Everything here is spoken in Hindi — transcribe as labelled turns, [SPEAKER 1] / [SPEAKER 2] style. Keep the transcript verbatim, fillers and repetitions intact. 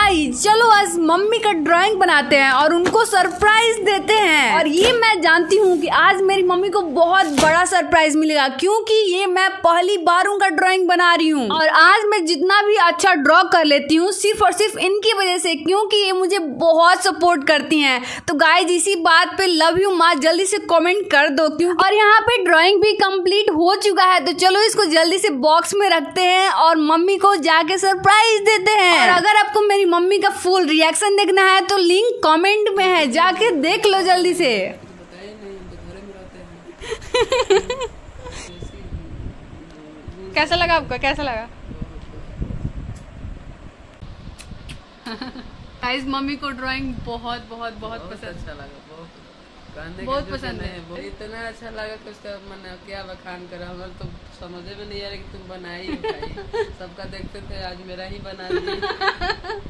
[SPEAKER 1] गाइस चलो आज मम्मी का ड्राइंग बनाते हैं और उनको सरप्राइज देते हैं। और ये मैं जानती हूँ कि आज मेरी मम्मी को बहुत बड़ा सरप्राइज मिलेगा क्योंकि ये मैं पहली बार उनका ड्राइंग बना रही हूँ। और आज मैं जितना भी अच्छा ड्रॉ कर लेती हूँ सिर्फ और सिर्फ इनकी वजह से, क्योंकि ये मुझे बहुत सपोर्ट करती हैं। तो गाइस इसी बात पे लव यू माँ जल्दी से कमेंट कर दो क्यों। और यहाँ पे ड्राइंग भी कंप्लीट हो चुका है, तो चलो इसको जल्दी से बॉक्स में रखते हैं और मम्मी को जाके सरप्राइज देते हैं। और अगर आपको मेरी मम्मी का फुल रिएक्शन देखना है तो लिंक कमेंट में है, जाके देख लो जल्दी से। कैसा लगा आपको, कैसा लगा? गाइस मम्मी को ड्राइंग बहुत बहुत बहुत पसंद,
[SPEAKER 2] अच्छा लगा, बहुत
[SPEAKER 1] बहुत पसंद है।
[SPEAKER 2] इतना अच्छा लगा कि उसका मन क्या बखान करा, हमारे तो समझ में नहीं आ रहा कि तुम बनाई हो। सबका देखते थे, आज मेरा ही बना दी।